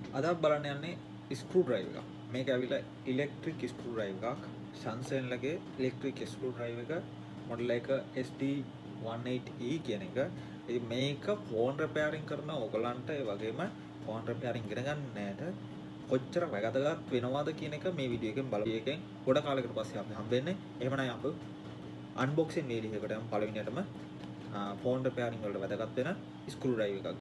අද බලන්න යන්නේ ස්ක්‍රූ ඩ්‍රයිවර් එක. මේක ඇවිල්ලා ඉලෙක්ට්‍රික් ස්ක්‍රූ ඩ්‍රයිවර් එකක්. ශන්සෙන්ලගේ ඉලෙක්ට්‍රික් ස්ක්‍රූ ඩ්‍රයිවර් එක මොඩල් එක SD18E කියන එක. ඉතින් මේක ෆෝන් රිපෙයාරින් කරන ඕගලන්ට ඒ වගේම ෆෝන් රිපෙයාරින් ඉගෙන ගන්නට කොච්චර වැදගත් වෙනවද කියන එක මේ වීඩියෝ එකෙන් බලමු. එකෙන් ගොඩ කාලයකට පස්සේ අපි හම්බෙන්නේ. එහෙමනම් අපි අන්බොක්සින් වීඩියෝ එකකට යමු. පළවෙනියටම ෆෝන් රිපෙයාරින් වලට වැදගත් වෙන ස්ක්‍රූ ඩ්‍රයිවර් එකක්